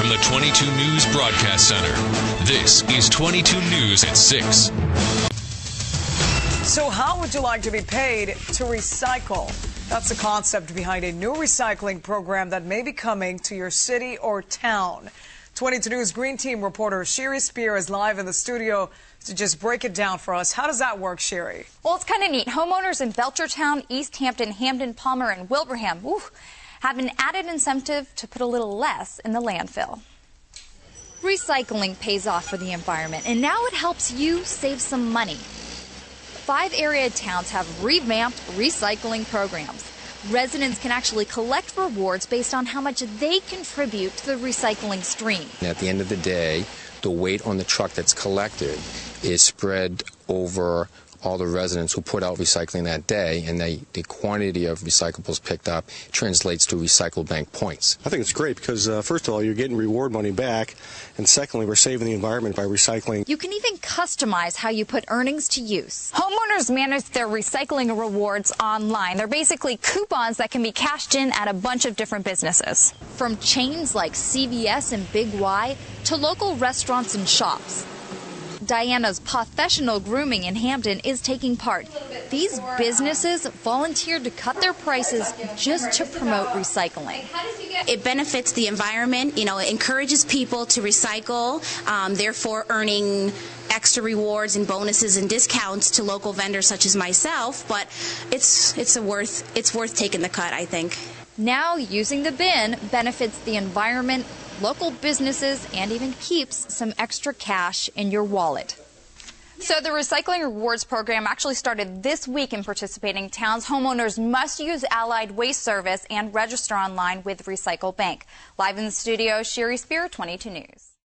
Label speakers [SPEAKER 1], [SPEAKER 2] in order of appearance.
[SPEAKER 1] from the 22 News Broadcast Center, this is 22 News at 6.
[SPEAKER 2] So how would you like to be paid to recycle? That's the concept behind a new recycling program that may be coming to your city or town. 22 News Green Team reporter Sherry Spear is live in the studio to just break it down for us. How does that work, Sherry?
[SPEAKER 3] Well, it's kind of neat. Homeowners in Belchertown, East Hampton, Hamden, Palmer, and Wilbraham have an added incentive to put a little less in the landfill. Recycling pays off for the environment, and now it helps you save some money. 5 area towns have revamped recycling programs. Residents can actually collect rewards based on how much they contribute to the recycling stream.
[SPEAKER 4] At the end of the day, the weight on the truck that's collected is spread over all the residents who put out recycling that day, and the quantity of recyclables picked up translates to recycle bank points.
[SPEAKER 5] I think it's great because, first of all, you're getting reward money back, and secondly, we're saving the environment by recycling.
[SPEAKER 3] You can even customize how you put earnings to use. Homeowners manage their recycling rewards online. They're basically coupons that can be cashed in at a bunch of different businesses. From chains like CVS and Big Y to local restaurants and shops. Diana's Pawfessional Grooming in Hamden is taking part. These businesses volunteered to cut their prices just to promote recycling.
[SPEAKER 6] It benefits the environment, it encourages people to recycle, therefore earning extra rewards and bonuses and discounts to local vendors such as myself, but it's worth taking the cut, I think.
[SPEAKER 3] Now using the bin benefits the environment, local businesses, and even keeps some extra cash in your wallet. So the Recycling Rewards program actually started this week in participating towns. Homeowners must use Allied Waste Service and register online with Recycle Bank. Live in the studio, Sherry Spear, 22 News.